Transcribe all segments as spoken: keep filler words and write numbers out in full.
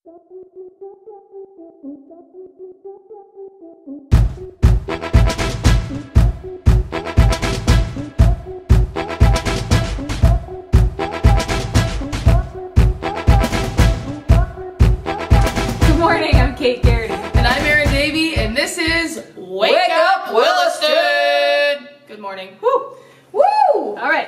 Good morning, I'm Kate Garrity. And I'm Erin Davey, and this is Wake, Wake Up Williston! Good morning. Woo! Woo! All right.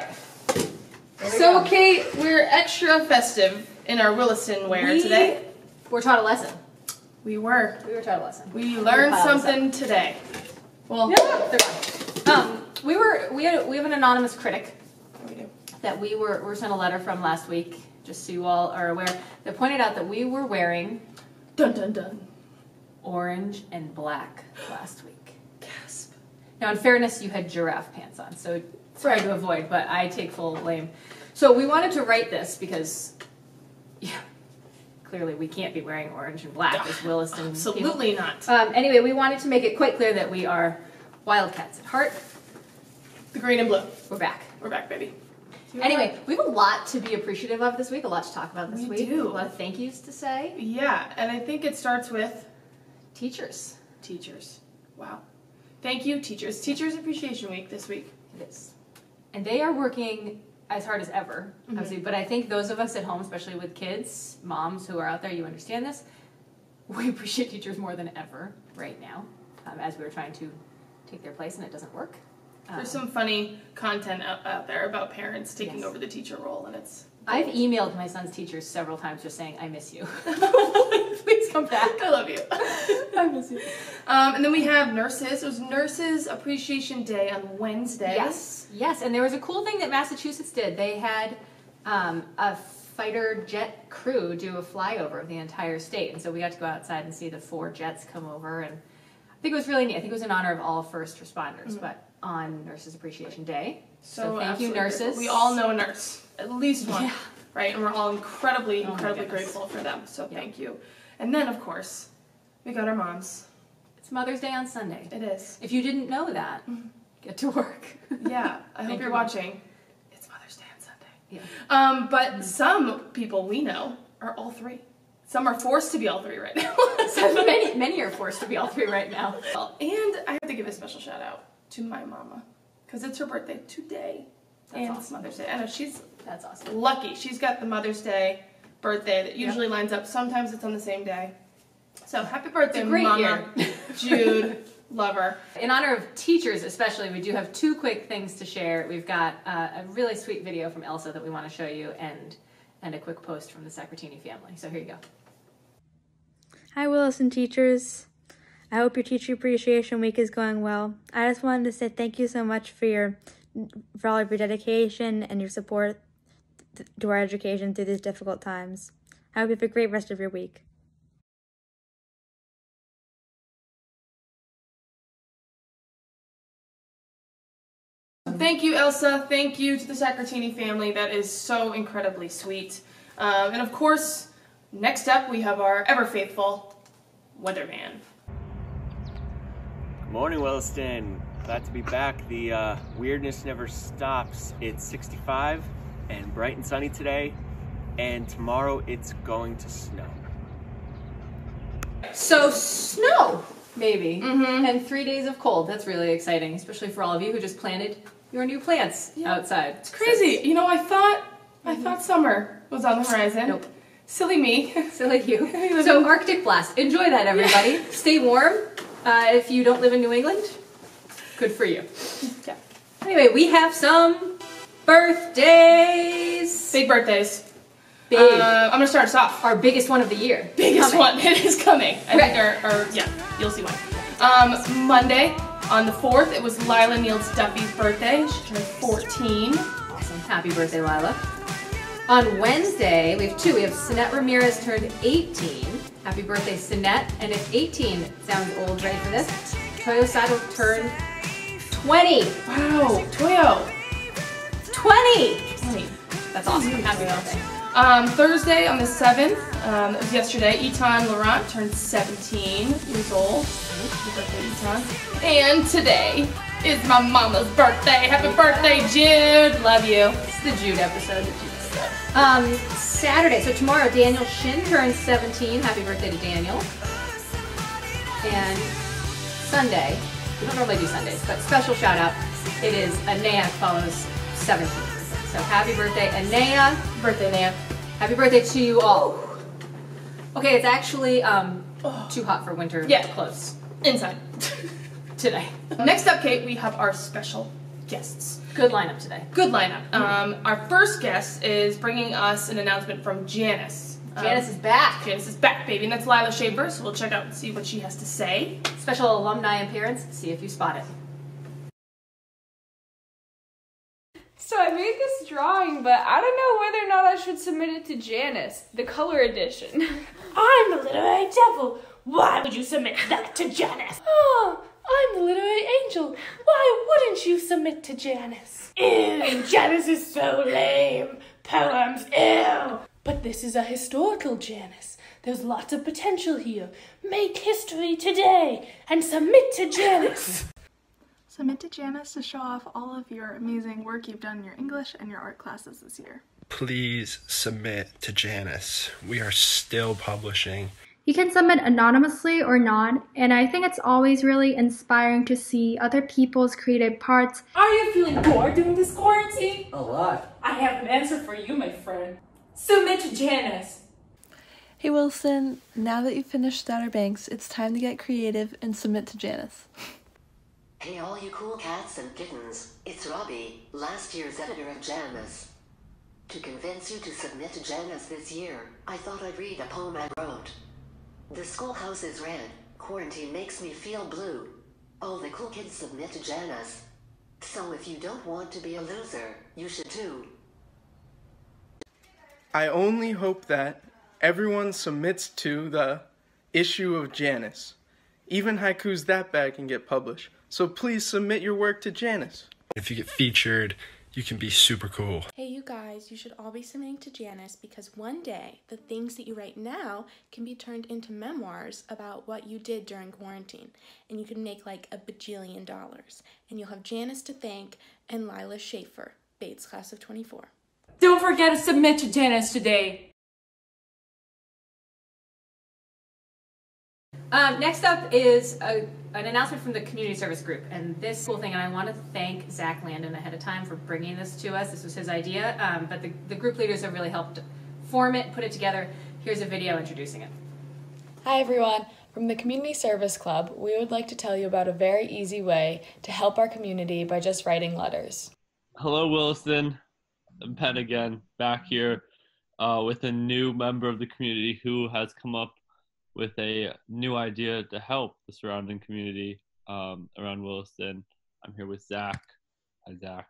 So, Kate, we're extra festive in our Williston wear we today. We're taught a lesson. We were. We were taught a lesson. We learned something today. Well, yeah, they're fine. Um, we were we had we have an anonymous critic we do. that we were were sent a letter from last week, just so you all are aware, that pointed out that we were wearing dun dun dun orange and black last week. Gasp. Now, in fairness, you had giraffe pants on, so it's hard to avoid, but I take full blame. So we wanted to write this because, yeah, clearly we can't be wearing orange and black as Williston Absolutely people. not. Um, anyway, we wanted to make it quite clear that we are Wildcats at heart. The green and blue. We're back. We're back, baby. Anyway, we have a lot to be appreciative of this week, a lot to talk about this we week. do. A lot of thank yous to say. Yeah, and I think it starts with teachers. Teachers. Wow. Thank you, teachers. Teachers Appreciation Week this week. It is. And they are working as hard as ever, mm-hmm. obviously. But I think those of us at home, especially with kids, moms who are out there, you understand this. We appreciate teachers more than ever right now, um, as we're trying to take their place and it doesn't work. There's um, some funny content out, out there about parents taking yes. over the teacher role, and it's... I've emailed my son's teachers several times just saying, I miss you. Please come back. I love you. I miss you. Um, and then we have nurses. It was Nurses Appreciation Day on Wednesday. Yes, yes. And there was a cool thing that Massachusetts did. They had um, a fighter jet crew do a flyover of the entire state. And so we got to go outside and see the four jets come over. And I think it was really neat. I think it was in honor of all first responders, mm-hmm. but on Nurses Appreciation Day. So, so thank you, nurses. Grateful. We all know a nurse, at least one, yeah. right? And we're all incredibly, oh incredibly grateful for them. So yeah. thank you. And then, of course, we got our moms. It's Mother's Day on Sunday. It is. If you didn't know that, mm-hmm. get to work. Yeah, I hope you're watching. Mom. It's Mother's Day on Sunday. Yeah. Um, but mm-hmm. some people we know are all three. Some are forced to be all three right now. So many, many are forced to be all three right now. And I have to give a special shout out to my mama, because it's her birthday today. That's and awesome. It's Mother's Day. I know she's That's awesome. lucky. She's got the Mother's Day birthday that usually yep. lines up. Sometimes it's on the same day. So happy birthday, Mama. Jude, love her. In honor of teachers especially, we do have two quick things to share. We've got uh, a really sweet video from Elsa that we want to show you, and and a quick post from the Sacratini family. So here you go. Hi, Williston teachers. I hope your Teacher Appreciation Week is going well. I just wanted to say thank you so much for your for all of your dedication and your support to our education through these difficult times. I hope you have a great rest of your week. Thank you, Elsa. Thank you to the Sacratini family. That is so incredibly sweet. Um, and of course, next up we have our ever-faithful weatherman. Good morning, Williston. Glad to be back. The uh, weirdness never stops. It's sixty-five and bright and sunny today, and tomorrow it's going to snow. So snow, maybe, mm-hmm. and three days of cold. That's really exciting, especially for all of you who just planted your new plants yeah. outside. It's crazy. So, you know, I thought mm-hmm. I thought summer was on the horizon. Nope. Silly me. Silly you. So Arctic blast. Enjoy that, everybody. Yeah. Stay warm. Uh, if you don't live in New England, good for you. Yeah. Anyway, we have some birthdays. Big birthdays. Big. Uh, I'm gonna start us off. Our biggest one of the year. Biggest coming. one. It is coming. I right. think our, our, yeah, you'll see one. Um, Monday, on the fourth, it was Lila Niels Duffy's birthday. She turned fourteen. Awesome. Happy birthday, Lila. On Wednesday, we have two. We have Sinette Ramirez turned eighteen. Happy birthday, Sinette. And if eighteen sounds old, ready for this? Toyo Sato turned twenty. Wow, Toyo. twenty. twenty. That's awesome. Happy birthday. Um, Thursday on the seventh, um, that was yesterday, Eton Laurent turned seventeen years old. Happy birthday, Eton. And today is my mama's birthday. Happy birthday, Jude. Love you. It's the Jude episode. The Jude stuff. Um, Saturday, so tomorrow, Daniel Shin turns seventeen. Happy birthday to Daniel. And Sunday, we don't normally do Sundays, but special shout out, it is Anea Follows seventeenth birthday. So happy birthday, Anea. Birthday, Naya. Happy birthday to you all. Okay, it's actually um, too hot for winter Yeah. clothes Inside. today. Next up, Kate, we have our special guests. Good lineup today. Good lineup. Um, our first guest is bringing us an announcement from Janice. Um, Janice is back. Janice is back, baby, and that's Lila Schaefer, so we'll check out and see what she has to say. Special alumni appearance. See if you spot it. So I made this drawing, but I don't know whether or not I should submit it to Janice, the color edition. I'm the literary devil. Why would you submit that to Janice? Oh, I'm the literary angel. Why wouldn't you submit to Janice? Ew, Janice is so lame. Poems, ew. But this is a historical Janice. There's lots of potential here. Make history today and submit to Janice. Submit to Janice to show off all of your amazing work you've done in your English and your art classes this year. Please submit to Janice. We are still publishing. You can submit anonymously or not, and I think it's always really inspiring to see other people's creative parts. Are you feeling bored during this quarantine? A lot. I have an answer for you, my friend. Submit to Janice. Hey Williston, now that you've finished Outer Banks, it's time to get creative and submit to Janice. Hey all you cool cats and kittens, it's Robbie, last year's editor of Janice. To convince you to submit to Janice this year, I thought I'd read a poem I wrote. The schoolhouse is red, quarantine makes me feel blue. All the cool kids submit to Janice. So if you don't want to be a loser, you should too. I only hope that everyone submits to the issue of Janice. Even haikus that bad can get published. So please submit your work to Janice. If you get featured, you can be super cool. Hey you guys, you should all be submitting to Janice because one day the things that you write now can be turned into memoirs about what you did during quarantine. And you can make like a bajillion dollars. And you'll have Janice to thank and Lila Schaefer, Bates class of twenty-four. Don't forget to submit to Janice today. Um, next up is a, an announcement from the community service group, and this cool thing, and I want to thank Zach Landon ahead of time for bringing this to us. This was his idea, um, but the, the group leaders have really helped form it, put it together. Here's a video introducing it. Hi everyone, from the Community Service Club, we would like to tell you about a very easy way to help our community by just writing letters. Hello Williston, I'm Penn again, back here uh, with a new member of the community who has come up with a new idea to help the surrounding community um, around Williston. I'm here with Zach. Hi, Zach.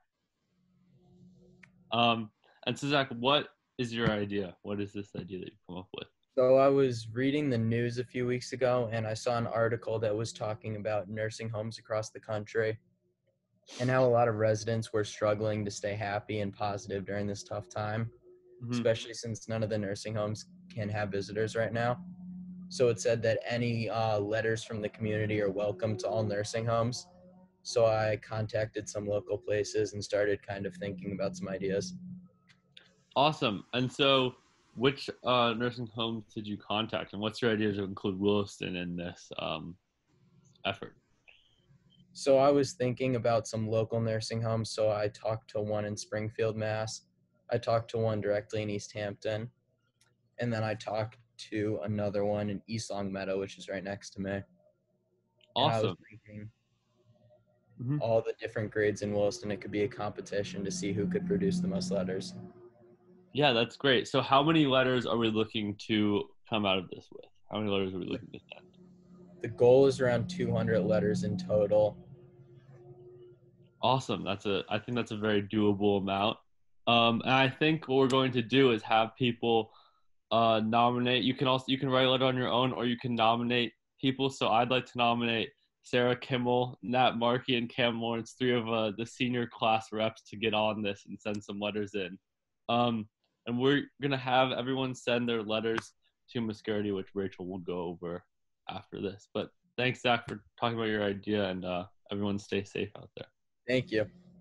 Um, and so, Zach, what is your idea? What is this idea that you've come up with? So I was reading the news a few weeks ago, and I saw an article that was talking about nursing homes across the country and how a lot of residents were struggling to stay happy and positive during this tough time, mm-hmm. especially since none of the nursing homes can have visitors right now. So it said that any uh, letters from the community are welcome to all nursing homes. So I contacted some local places and started kind of thinking about some ideas. Awesome. And so which uh, nursing homes did you contact, and what's your idea to include Williston in this um, effort? So I was thinking about some local nursing homes. So I talked to one in Springfield, Mass. I talked to one directly in East Hampton. And then I talked to another one in East Longmeadow, which is right next to me. Awesome. And I was thinking mm-hmm. all the different grades in Williston, it could be a competition to see who could produce the most letters. Yeah, that's great. So how many letters are we looking to come out of this with? How many letters are we looking to send? The goal is around two hundred letters in total. Awesome. That's a, I think that's a very doable amount. Um, and I think what we're going to do is have people uh, nominate. You can also, you can write a letter on your own, or you can nominate people. So I'd like to nominate Sarah Kimmel, Nat Markey, and Cam Lawrence, three of uh, the senior class reps, to get on this and send some letters in. Um, and we're going to have everyone send their letters to Miss Gertie, which Rachel will go over after this. But thanks, Zach, for talking about your idea, and uh, everyone stay safe out there. Thank you.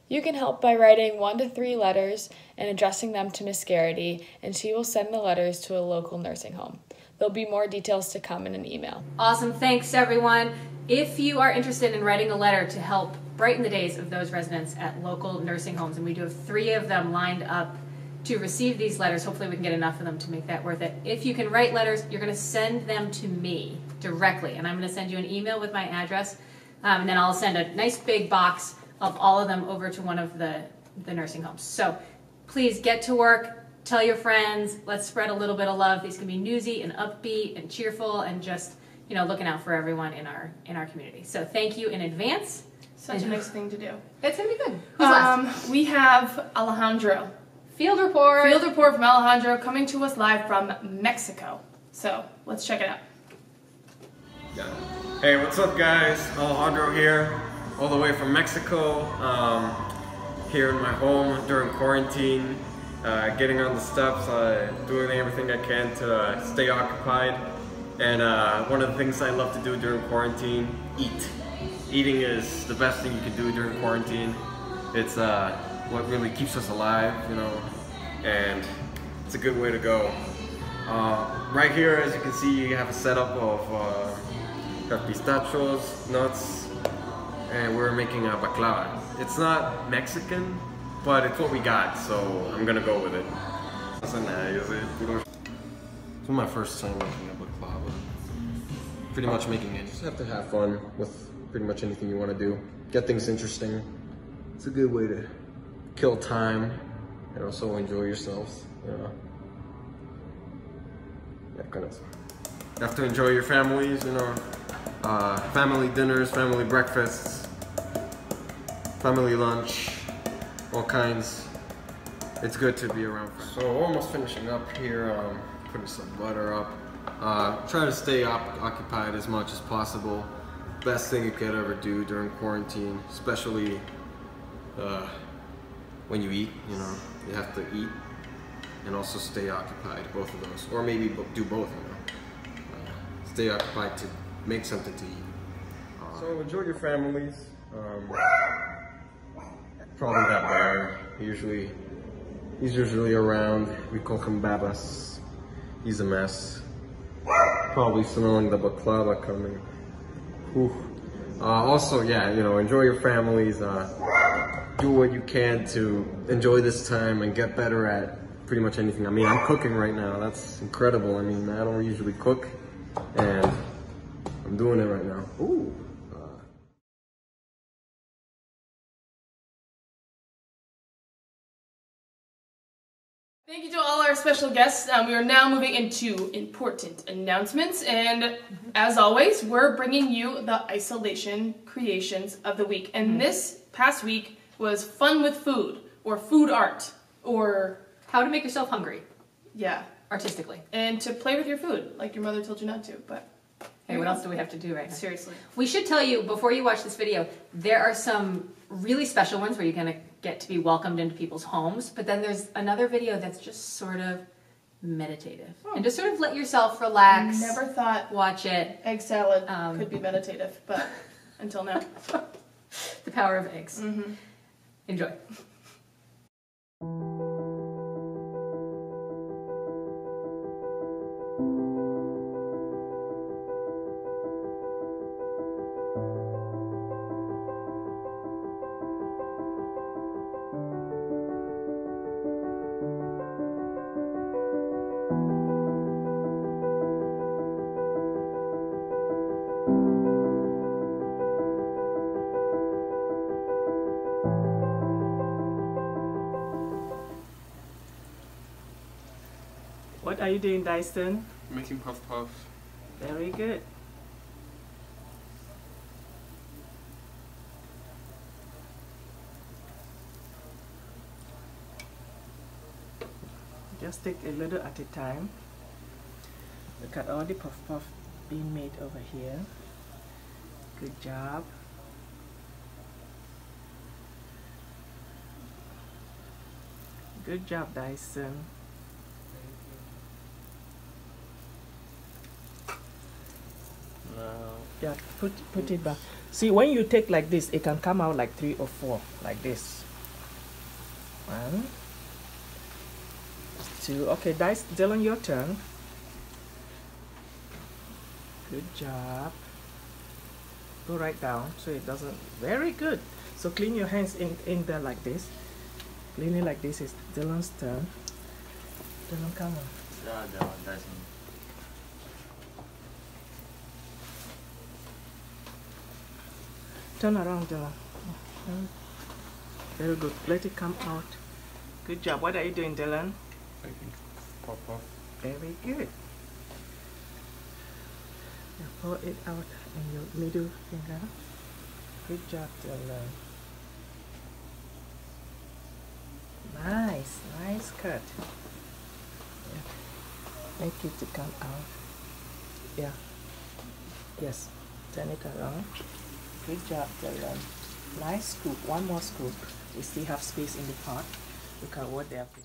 You can help by writing one to three letters and addressing them to Miss Garrity, and she will send the letters to a local nursing home. There'll be more details to come in an email. Awesome. Thanks, everyone. If you are interested in writing a letter to help brighten the days of those residents at local nursing homes, and we do have three of them lined up to receive these letters, hopefully we can get enough of them to make that worth it. If you can write letters, you're going to send them to me directly, and I'm going to send you an email with my address, um, and then I'll send a nice big box of all of them over to one of the, the nursing homes. So please get to work. Tell your friends, let's spread a little bit of love. These can be newsy and upbeat and cheerful and just, you know, looking out for everyone in our in our community. So thank you in advance. Such a nice thing to do. It's gonna be good. Who's um, last? We have Alejandro. Field report. Field report from Alejandro coming to us live from Mexico. So let's check it out. Hey, what's up guys? Alejandro here, all the way from Mexico. Um, here in my home during quarantine. Uh, getting on the steps, uh, doing everything I can to uh, stay occupied. And uh, one of the things I love to do during quarantine, eat. Eating is the best thing you can do during quarantine. It's uh, what really keeps us alive, you know, and it's a good way to go. Uh, right here, as you can see, you have a setup of uh, pistachios, nuts, and we're making a baklava. It's not Mexican, but it's what we got, so I'm gonna go with it. It's my first time making a baklava. Pretty much making it. Just have to have fun with pretty much anything you want to do. Get things interesting. It's a good way to kill time and also enjoy yourselves. You know? Yeah, kind of. You have to enjoy your families, you know. Uh, family dinners, family breakfasts, family lunch. All kinds. It's good to be around. So almost finishing up here, um, putting some butter up. Uh, try to stay op occupied as much as possible. Best thing you could ever do during quarantine, especially uh, when you eat, you know, you have to eat and also stay occupied, both of those. Or maybe do both, you know. Uh, stay occupied to make something to eat. Uh, so enjoy your families. Um, Probably that bear. Usually, he's usually around. We call him Babas. He's a mess. Probably smelling the baklava coming. Ooh. Uh, also, yeah, you know, enjoy your families. Uh, do what you can to enjoy this time and get better at pretty much anything. I mean, I'm cooking right now. That's incredible. I mean, I don't usually cook, and I'm doing it right now. Ooh. Thank you to all our special guests. Um, we are now moving into important announcements, and as always, we're bringing you the isolation creations of the week. And mm-hmm. this past week was fun with food, or food art, or how to make yourself hungry. Yeah, artistically, and to play with your food, like your mother told you not to. But hey, what else do we have to do right now? Seriously, we should tell you before you watch this video. There are some really special ones where you're gonna get to be welcomed into people's homes, but then there's another video that's just sort of meditative oh. and just sort of let yourself relax. Never thought watch it. Egg salad um, could be meditative, but until now. The power of eggs. Mm-hmm. Enjoy. What are you doing, Dyson? Making puff puff. Very good. Just take a little at a time. Look at all the puff puff being made over here. Good job. Good job, Dyson. Yeah, put put it back. See, when you take like this, it can come out like three or four, like this. One, two. Okay, Dice, Dylan, your turn. Good job. Go right down so it doesn't. Very good. So clean your hands in, in there like this. Clean it like this. Is Dylan's turn. Dylan, come on. Yeah, Dylan, Dyson. Turn around, Dylan. Very good. Let it come out. Good job. What are you doing, Dylan? Pop, pop. Very good. Now pour it out in your middle finger. Good job, Dylan. Nice, nice cut. Yeah. Make it to come out. Yeah. Yes. Turn it around. Good job, Dylan. Nice scoop. One more scoop. We still have space in the pot. Look at what they have.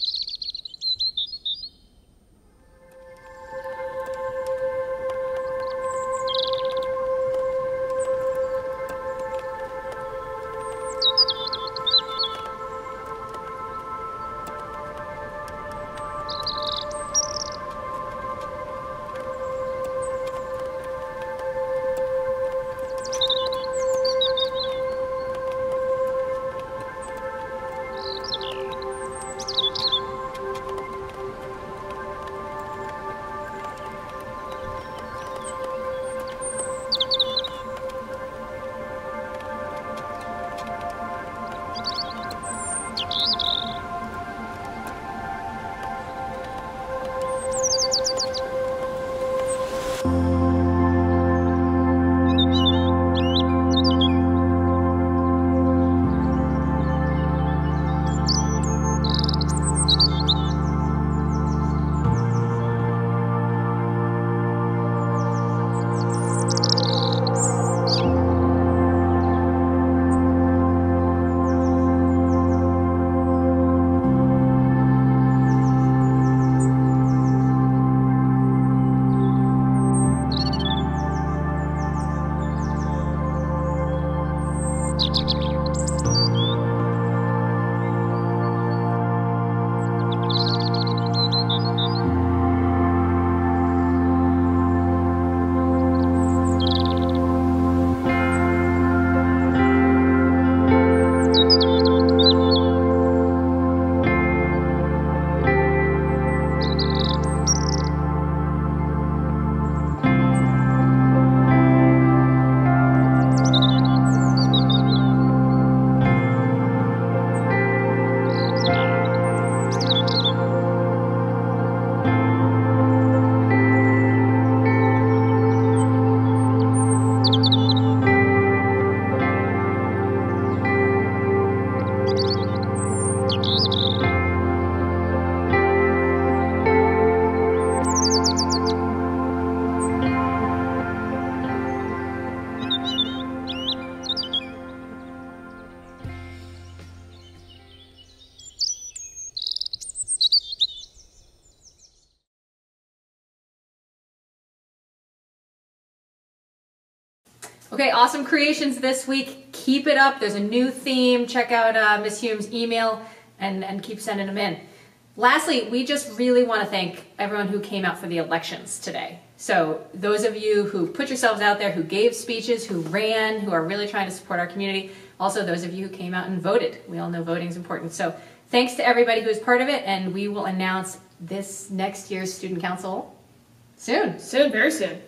Okay, awesome creations this week. Keep it up. There's a new theme. Check out uh, Miss Hume's email and, and keep sending them in. Lastly, we just really want to thank everyone who came out for the elections today. So those of you who put yourselves out there, who gave speeches, who ran, who are really trying to support our community. Also those of you who came out and voted. We all know voting is important. So thanks to everybody who is part of it, and we will announce this next year's student council soon. Soon, very soon.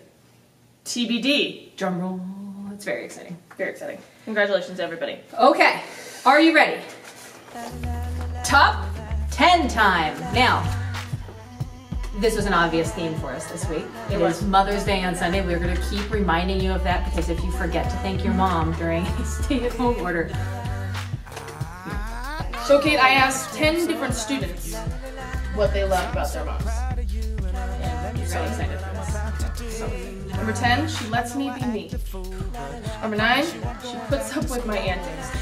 T B D. Drum roll. It's very exciting. Very exciting. Congratulations, everybody. Okay, are you ready? Top ten time. Now, this was an obvious theme for us this week. It, it is Mother's Day on Sunday. We're going to keep reminding you of that because if you forget to thank your mom during a stay-at-home order. So, Kate, I asked ten different students what they love about their moms. And you're so excited for this. So, number ten, she lets me be me. Number nine, she puts up with my antics.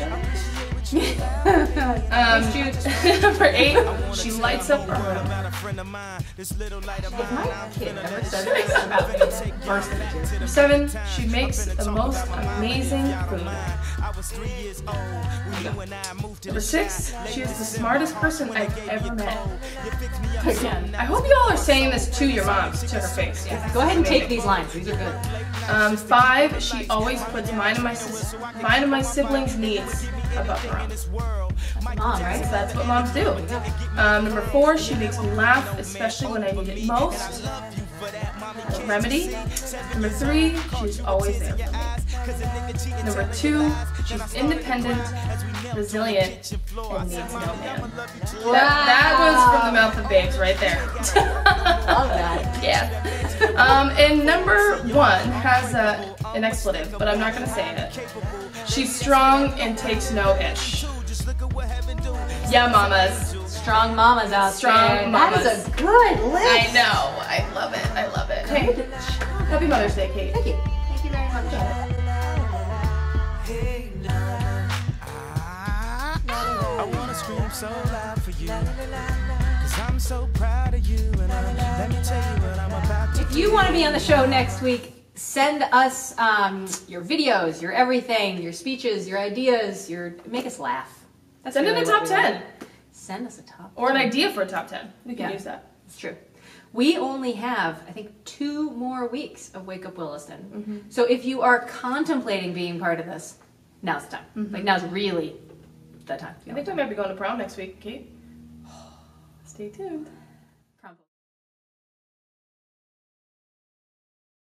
um, number eight, she lights up her room. If my kid ever says this about me, burst into tears. Number seven, she makes the most amazing food. Number six, she is the smartest person I've ever met. Again, I hope you all are saying this to your moms, to her face. Yeah. Go ahead and take these lines. These are good. Um, five, she always puts mine and my sis- mine and my siblings' needs above her own. Mom, right? So that's what moms do. Um, number four, she makes me laugh, especially when I need it most. A remedy. Number three, she's always there for me. Number two, she's independent, resilient, and needs no man. Wow. That, that was from the mouth of babes right there. Love that. Yeah. Um, and number one has a, an expletive, but I'm not going to say it. She's strong and takes no ish. Yeah, mamas. Strong mamas out Strong there. mamas. That is a good list. I know. I love it. I love it. Hey, happy Mother's Day, Kate. Thank you. Thank you very much. I wanna scream so loud for you, 'cause I'm so proud of you, and uh, let me tell you what I'm about to If you want to be on the show next week, send us um, your videos, your everything, your speeches, your ideas, your make us laugh. That's Send in really a top what we ten. want. Send us a top Or an ten. idea for a top ten. We can Yeah. use that. It's true. We only have, I think, two more weeks of Wake Up Williston. Mm-hmm. So if you are contemplating being part of this, now's the time. Mm-hmm. Like, now's really the time. I think I might be going to prom next week, Kate. Stay tuned.